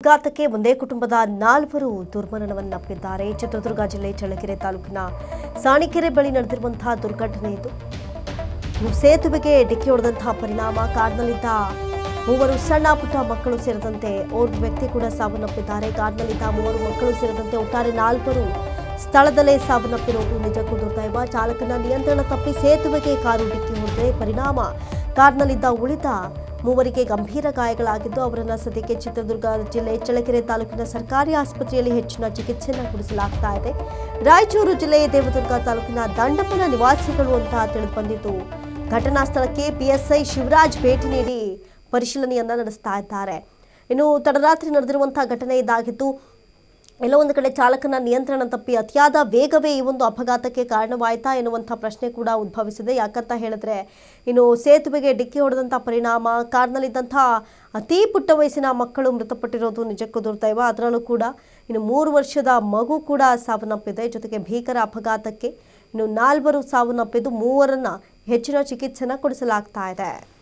ಅಪಘಾತಕ್ಕೆ ಒಂದೇ ಕುಟುಂಬದ 4 ದುರ್ಮರಣವನ್ನಪ್ಪಿದ್ದಾರೆ. ಚಿತ್ರದುರ್ಗ ಜಿಲ್ಲೆ ಚಳ್ಳಕೆರೆ ತಾಲೂಕಿನ ಸಾಣಿಕೆರೆ ಬಳಿ ನಡೆದಿರುವಂತಹ ದುರ್ಘಟನೆ ಇದು. ಸೇತುವೆಗೆ ಡಿಕ್ಕಿ ಹೊಡೆದಂತಹ ಪರಿಣಾಮ ಕಾರ್ನಲ್ಲಿದ್ದ 3 ಸಣ್ಣ ಪುಟ್ಟ ಮಕ್ಕಳು ಸೇರಿದಂತೆ ಓರ್ವ ವ್ಯಕ್ತಿ ಕೂಡ ಸಾವನ್ನಪ್ಪಿದ್ದಾರೆ. ಕಾರ್ನಲ್ಲಿದ್ದ 3 ಮಕ್ಕಳು ಸೇರಿದಂತೆ ಒಟ್ಟಾರೆ 4 ಸ್ಥಳದಲ್ಲೇ ಸಾವನ್ನಪ್ಪಿರುವುದು ನಿಜಕ್ಕೂ ದುರ್ದೈವ. ಚಾಲಕನ ನಿಯಂತ್ರಣ ತಪ್ಪಿ ಸೇತುವೆಗೆ ಕಾರು ಡಿಕ್ಕಿ ಹೊಡೆದ ಪರಿಣಾಮ ಕಾರ್ನಲ್ಲಿದ್ದ ಉಳಿದ 3 ಗಂಭೀರ ಗಾಯಗಳಾಗಿದ್ದು ಅವರನ್ನು ಸದ್ಯಕ್ಕೆ ಚಿತ್ರದುರ್ಗ ಜಿಲ್ಲೆ ಚಳ್ಳಕೆರೆ ತಾಲೂಕಿನ ಸರ್ಕಾರಿ ಆಸ್ಪತ್ರೆಯಲ್ಲಿ ಹೆಚ್ಚಿನ ಚಿಕಿತ್ಸೆಯನ್ನು ಕೊಡಿಸಲಾಗ್ತಾ ಇದೆ. ರಾಯಚೂರು ಜಿಲ್ಲೆ ದೇವದುರ್ಗ ತಾಲೂಕಿನ ದಂಡಪನ ನಿವಾಸಿಗಳು ಅಂತ ತಿಳಿದು ಬಂದಿದ್ದು ಘಟನಾ ಸ್ಥಳಕ್ಕೆ ಪಿಎಸ್ಐ ಶಿವರಾಜ್ ಭೇಟಿ ನೀಡಿ ಪರಿಶೀಲನೆಯನ್ನ ನಡೆಸ್ತಾ ಇದ್ದಾರೆ. ಇನ್ನು ತಡರಾತ್ರಿ ನಡೆದಿರುವಂತಹ ಘಟನೆ ಇದಾಗಿದ್ದು ಎಲ್ಲೋ ಒಂದು ಕಡೆ ಚಾಲಕನ ನಿಯಂತ್ರಣ ತಪ್ಪಿ ಅತಿಯಾದ ವೇಗವೇ ಈ ಒಂದು ಅಪಘಾತಕ್ಕೆ ಕಾರಣವಾಯಿತಾ ಎನ್ನುವಂಥ ಪ್ರಶ್ನೆ ಕೂಡ ಉದ್ಭವಿಸಿದೆ. ಯಾಕಂತ ಹೇಳಿದ್ರೆ ಇನ್ನು ಸೇತುವೆಗೆ ಡಿಕ್ಕಿ ಹೊಡೆದಂಥ ಪರಿಣಾಮ ಕಾರ್ನಲ್ಲಿದ್ದಂಥ ಅತಿ ಪುಟ್ಟ ವಯಸ್ಸಿನ ಮಕ್ಕಳು ಮೃತಪಟ್ಟಿರೋದು ನಿಜಕ್ಕೂ ದುರ್ದೈವ. ಅದರಲ್ಲೂ ಕೂಡ ಇನ್ನು 3 ವರ್ಷದ ಮಗು ಕೂಡ ಸಾವನ್ನಪ್ಪಿದೆ. ಜೊತೆಗೆ ಭೀಕರ ಅಪಘಾತಕ್ಕೆ ಇನ್ನು 4 ಸಾವನ್ನಪ್ಪಿದ್ದು 3 ಹೆಚ್ಚಿನ ಚಿಕಿತ್ಸೆನ ಕೊಡಿಸಲಾಗ್ತಾ ಇದೆ.